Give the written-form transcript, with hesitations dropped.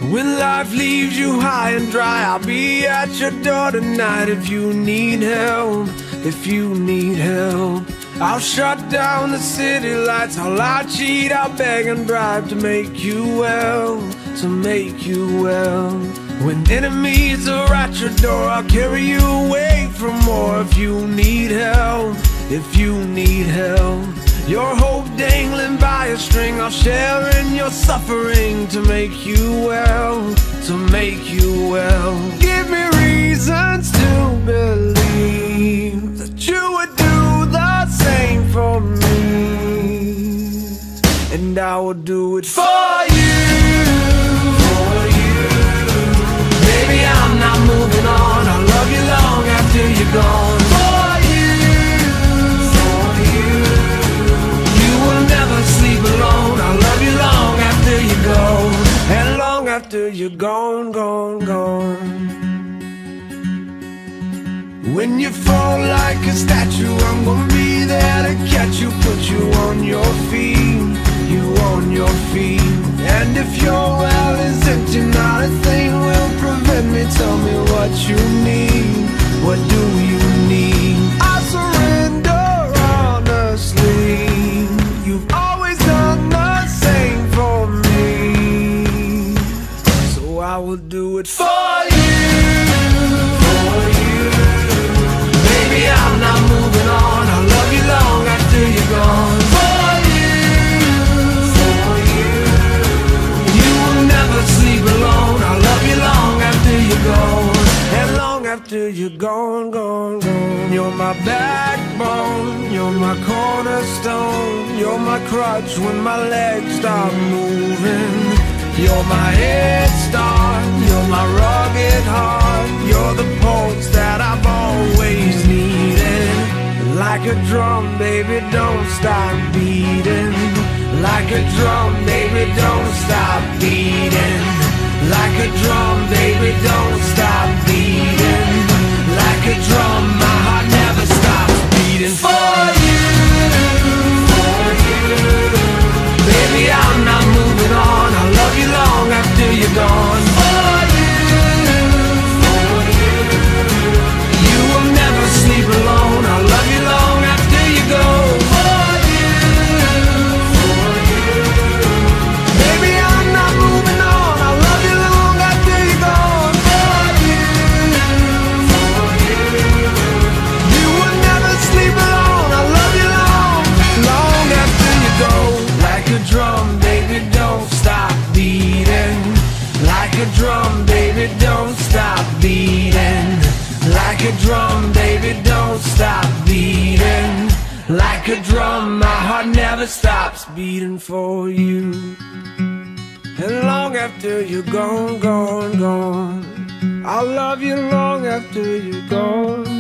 When life leaves you high and dry, I'll be at your door tonight. If you need help, if you need help, I'll shut down the city lights. I'll cheat, I'll beg and bribe to make you well, to make you well. When enemies are at your door, I'll carry you away from more. If you need help, if you need help, your hope dangling by a string, I'll share in your suffering to make you well, to make you well. Give me reasons to believe that you would do the same for me, and I will do it for you, for you. Baby, I'm not moving on. I'll love you long after you're gone. Sleep alone, I'll love you long after you're gone, and long after you're gone, gone, gone. When you fall like a statue, I'm gonna be there to catch you, put you on your feet, you on your feet. And if your well is empty, not a thing will prevent me. Tell me what you need, what do you need? I surrender honestly. You've always done the same for me, so I will do it for you, for you. Baby, I'm not moving on. I'll love you long after you're gone. For you, for you. You will never sleep alone. I'll love you long after you're gone, and long after you're gone, gone, gone. You're my backbone, you're my cornerstone, you're my crutch when my legs stop moving. You're my head start, you're my rugged heart, you're the pulse that I've always needed. Like a drum, baby, don't stop beating. Like a drum, baby, don't stop beating. Like a drum, baby, don't stop beating. Like a drum, my heart never stops beating. For you, for you. Baby, I'm not moving on. I'll love you long after you're gone. For you, for you. You will never sleep alone. I'll love you long after you go. For you, for you. Baby, I'm not moving on. I'll love you long after you're gone. For you, for you. You will never sleep alone. I'll love you long, long after you go. Like a drum, baby, don't stop beating. Like a drum, baby, don't stop beating. Like a drum, baby, don't stop beating. Like a drum, my heart never stops beating for you. And long after you're gone, gone, gone, I'll love you long after you're gone.